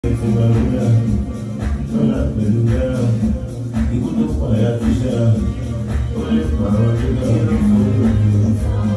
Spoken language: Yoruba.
Ikú tó pààyà tíṣà, ó lè pààrọ̀ tó dára fún